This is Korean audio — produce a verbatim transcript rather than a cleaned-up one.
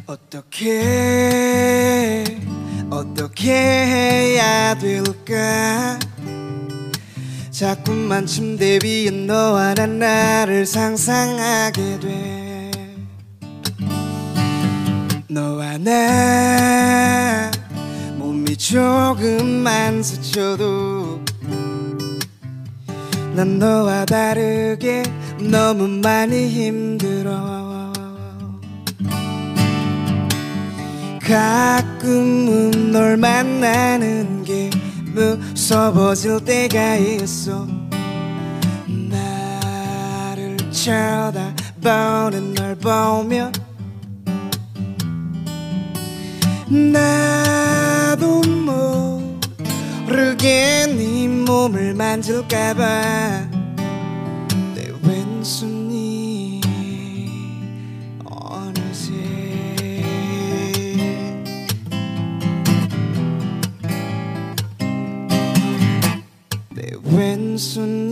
어떻게 어떻게 해야 될까 자꾸만 침대 위에 너와 난 나를 상상하게 돼 너와 나 몸이 조금만 스쳐도 난 너와 다르게 너무 많이 힘들어 가끔은 널 만나는 게 무서워질 때가 있어 나를 쳐다보는 널 보며 나도 모르게 네 몸을 만질까봐 내 왼손이 어느새 내 왼손이